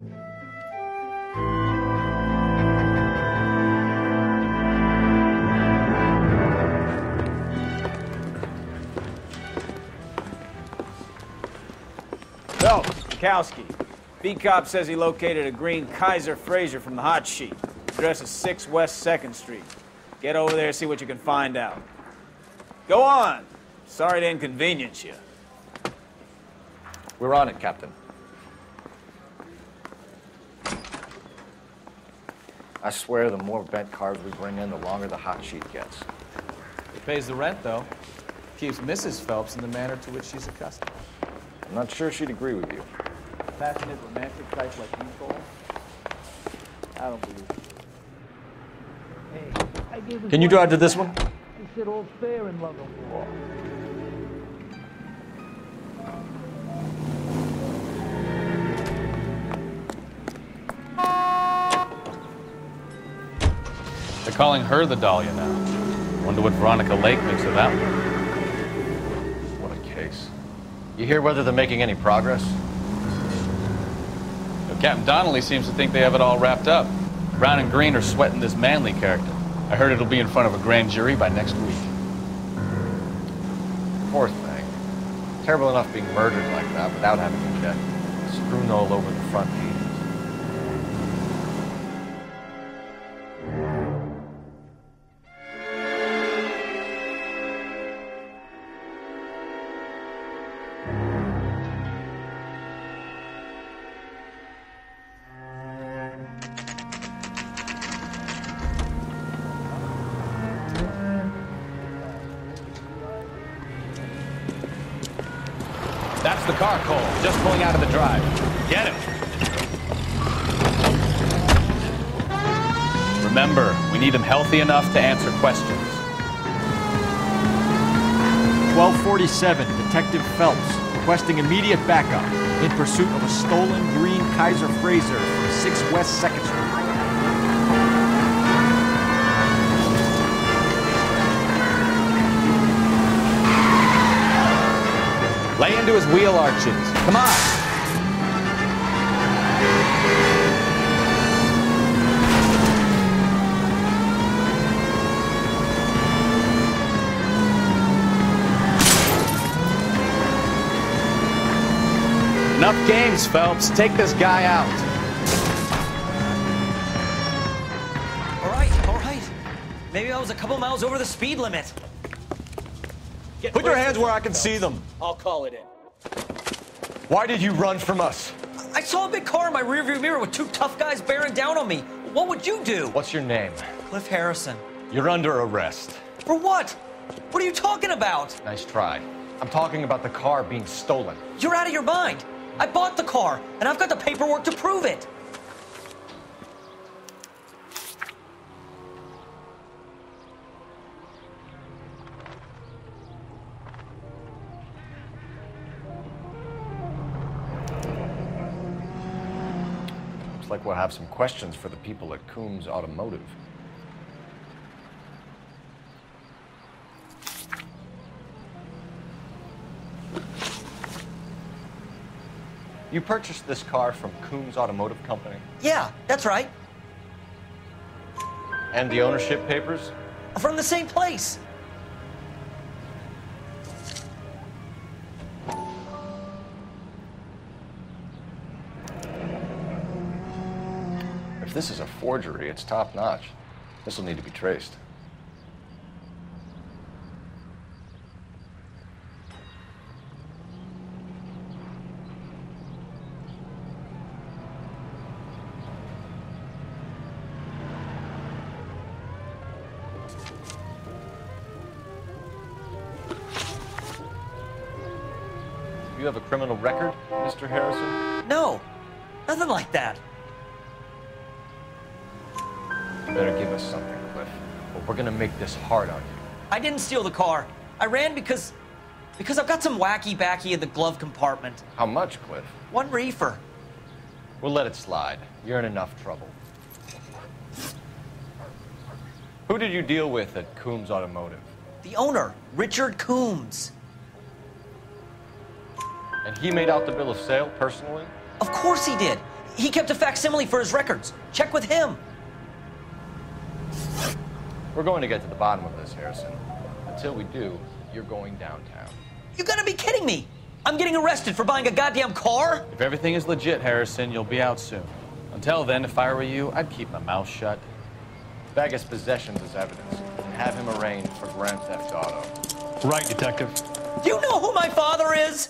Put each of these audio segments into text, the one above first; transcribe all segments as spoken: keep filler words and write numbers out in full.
So, Kowski. B-Cop says he located a green Kaiser Frazer from the hot sheet. Address is six West second Street. Get over there, see what you can find out. Go on. Sorry to inconvenience you. We're on it, Captain. I swear the more bent cars we bring in, the longer the hot sheet gets. It pays the rent, though. Keeps Missus Phelps in the manner to which she's accustomed. I'm not sure she'd agree with you. Passionate, romantic type like you, Cole? I don't believe it. Hey, I gave him Can you drive to this one? He said all's fair in love and war. They're calling her the Dahlia now. Wonder what Veronica Lake makes of that one. What a case. You hear whether they're making any progress? Well, Captain Donnelly seems to think they have it all wrapped up. Brown and Green are sweating this Manley character. I heard it'll be in front of a grand jury by next week. Poor thing. Terrible enough being murdered like that without having to get strewn all over the front pages. That's the car, Cole. Just pulling out of the drive. Get him. Remember, we need him healthy enough to answer questions. twelve forty-seven, Detective Phelps, requesting immediate backup in pursuit of a stolen green Kaiser Frazer from six West second Street. Lay into his wheel arches. Come on. Enough games, Phelps. Take this guy out. All right, all right. Maybe I was a couple miles over the speed limit. Get Put your hands where I can see them. I'll call it in. Why did you run from us? I saw a big car in my rearview mirror with two tough guys bearing down on me. What would you do? What's your name? Cliff Harrison. You're under arrest. For what? What are you talking about? Nice try. I'm talking about the car being stolen. You're out of your mind. I bought the car, and I've got the paperwork to prove it. Looks like we'll have some questions for the people at Coombs Automotive. You purchased this car from Coombs Automotive Company? Yeah, that's right. And the ownership papers? From the same place. If this is a forgery, it's top-notch. This will need to be traced. You have a criminal record, Mister Harrison? No, nothing like that. You better give us something, Cliff, or we're gonna make this hard on you. I didn't steal the car. I ran because... because I've got some wacky-backy in the glove compartment. How much, Cliff? One reefer. We'll let it slide. You're in enough trouble. Who did you deal with at Coombs Automotive? The owner, Richard Coombs. And he made out the bill of sale personally? Of course he did. He kept a facsimile for his records. Check with him. We're going to get to the bottom of this, Harrison. Until we do, you're going downtown. You gotta be kidding me. I'm getting arrested for buying a goddamn car? If everything is legit, Harrison, you'll be out soon. Until then, if I were you, I'd keep my mouth shut. Bag his possessions as evidence and have him arraigned for Grand Theft Auto. Right, Detective. Do you know who my father is?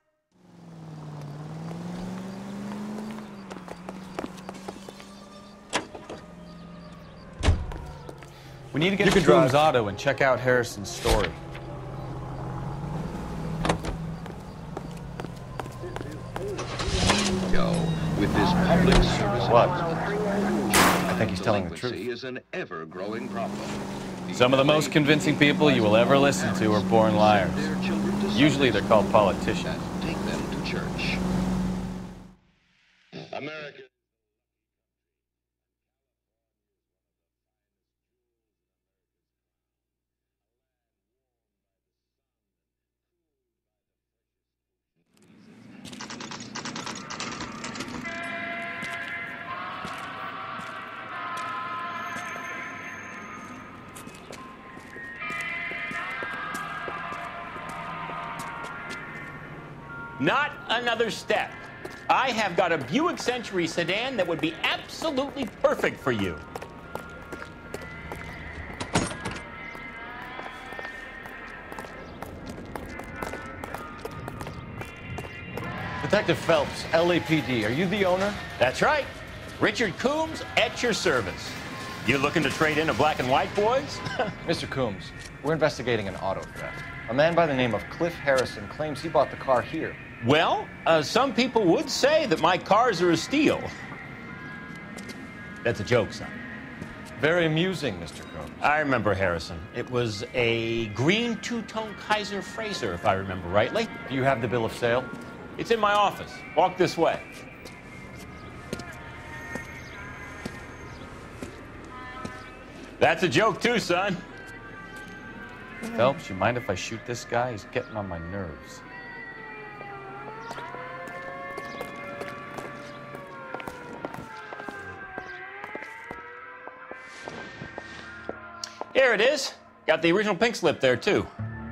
We need to get You to can drive. Coombs Auto and check out Harrison's story. Go with this public service What? announcement. I think he's telling the Delinquency truth. is an ever-growing problem. Some of the most convincing people you will ever listen to are born liars. Their children to Usually they're called politicians. that take them to church. America. Not another step. I have got a Buick Century sedan that would be absolutely perfect for you. Detective Phelps, L A P D, are you the owner? That's right. Richard Coombs at your service. You looking to trade in a black and white, boys? Mister Coombs, we're investigating an auto theft. A man by the name of Cliff Harrison claims he bought the car here. Well, uh, some people would say that my cars are a steal. That's a joke, son. Very amusing, Mister Coombs. I remember Harrison. It was a green two-tone Kaiser Frazer, if I remember rightly. Do you have the bill of sale? It's in my office. Walk this way. That's a joke, too, son. Phelps, you mind if I shoot this guy? He's getting on my nerves. Here it is. Got the original pink slip there, too.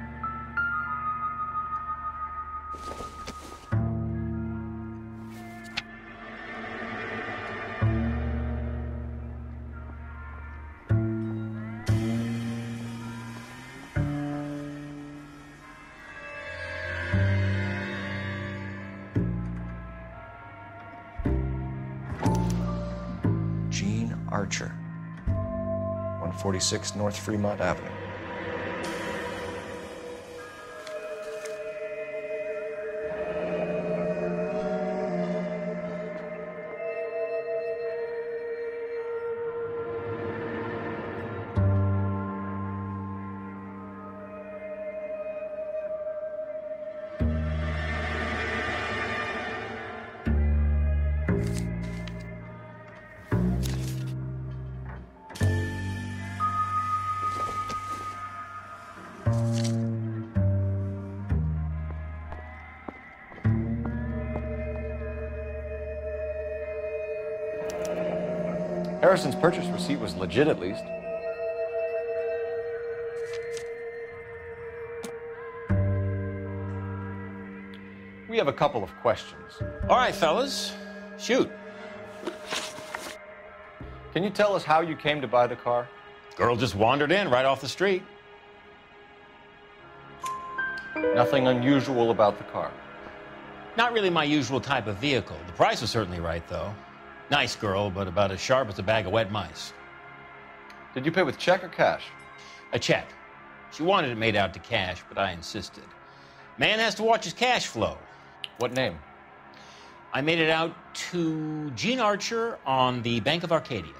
Gene Archer, one forty-six North Fremont Avenue. Harrison's purchase receipt was legit, at least. We have a couple of questions. All right, fellas. Shoot. Can you tell us how you came to buy the car? Girl just wandered in right off the street. Nothing unusual about the car. Not really my usual type of vehicle. The price was certainly right, though. Nice girl, but about as sharp as a bag of wet mice. Did you pay with check or cash? A check. She wanted it made out to cash, but I insisted. Man has to watch his cash flow. What name? I made it out to Gene Archer on the Bank of Arcadia.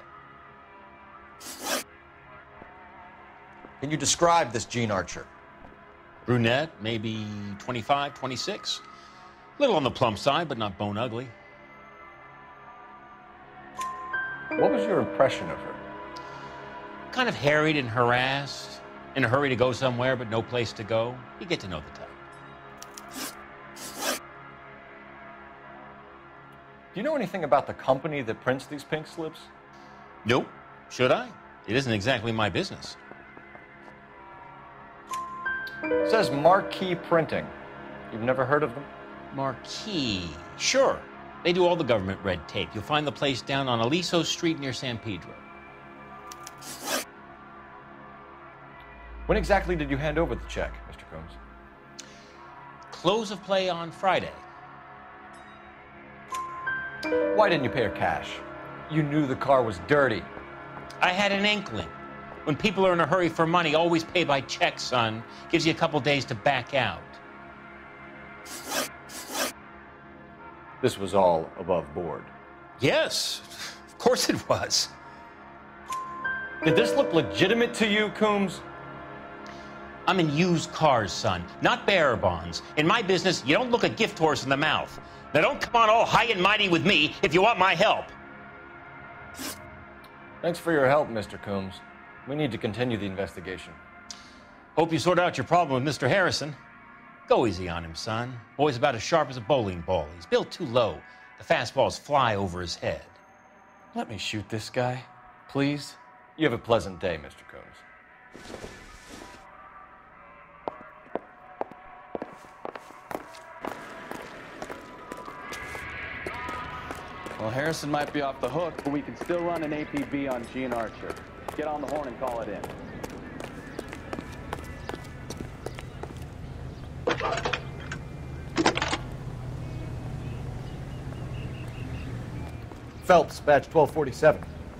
Can you describe this Gene Archer? Brunette, maybe twenty-five, twenty-six. Little on the plump side, but not bone ugly. What was your impression of her? Kind of harried and harassed. In a hurry to go somewhere, but no place to go. You get to know the type. Do you know anything about the company that prints these pink slips? Nope. Should I? It isn't exactly my business. It says Marquee Printing. You've never heard of them? Marquee. Sure. They do all the government red tape. You'll find the place down on Aliso Street near San Pedro. When exactly did you hand over the check, Mister Combs? Close of play on Friday. Why didn't you pay her cash? You knew the car was dirty. I had an inkling. When people are in a hurry for money, always pay by check, son. Gives you a couple days to back out. This was all above board. Yes, of course it was. Did this look legitimate to you, Coombs? I'm in used cars, son, not bearer bonds. In my business, you don't look a gift horse in the mouth. Now don't come on all high and mighty with me if you want my help. Thanks for your help, Mister Coombs. We need to continue the investigation. Hope you sort out your problem with Mister Harrison. Go easy on him, son. Boy's about as sharp as a bowling ball. He's built too low. The fastballs fly over his head. Let me shoot this guy, please. You have a pleasant day, Mister Coombs. Well, Harrison might be off the hook, but we can still run an A P B on Gene Archer. Get on the horn and call it in. Phelps, badge twelve forty-seven.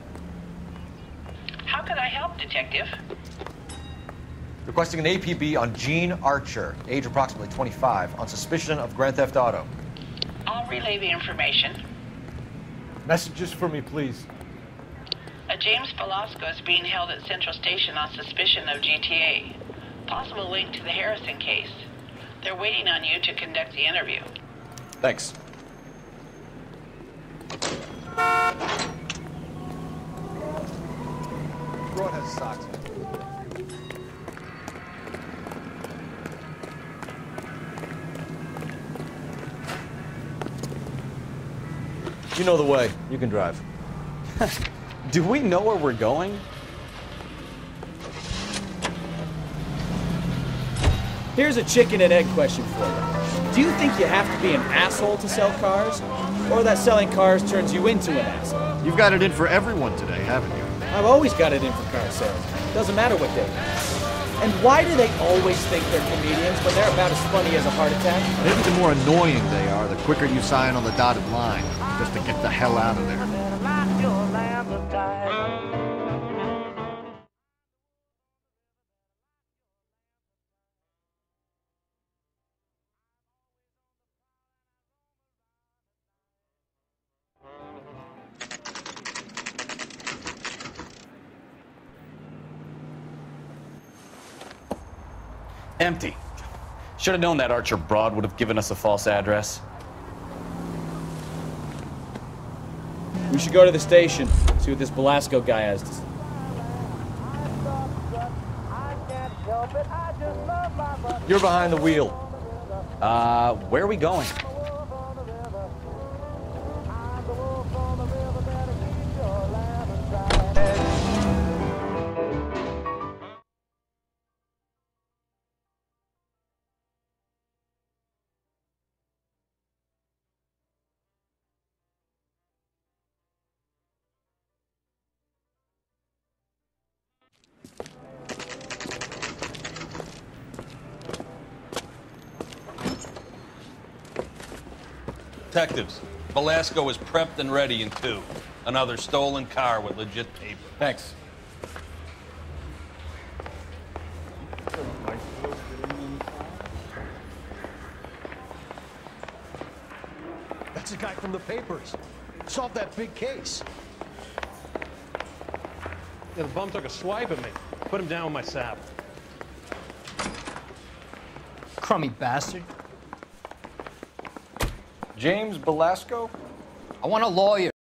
How can I help, Detective? Requesting an A P B on Gene Archer, age approximately twenty-five, on suspicion of Grand Theft Auto. I'll relay the information. Messages for me, please. A James Velasco is being held at Central Station on suspicion of G T A. Possible link to the Harrison case. They're waiting on you to conduct the interview. Thanks. Broad has socks. You know the way. You can drive. Do we know where we're going? Here's a chicken and egg question for you. Do you think you have to be an asshole to sell cars? Or that selling cars turns you into an asshole? You've got it in for everyone today, haven't you? I've always got it in for car sales. Doesn't matter what they do. And why do they always think they're comedians when they're about as funny as a heart attack? Maybe the more annoying they are, the quicker you sign on the dotted line, just to get the hell out of there. Empty. Should have known that Archer broad would have given us a false address. We should go to the station, see what this Velasco guy has to say. You're behind the wheel. Uh, where are we going? Detectives, Velasco is prepped and ready in two. Another stolen car with legit paper. Thanks. That's the guy from the papers. Solved that big case. Yeah, the bum took a swipe at me. Put him down with my sap. Crummy bastard. James Velasco? I want a lawyer.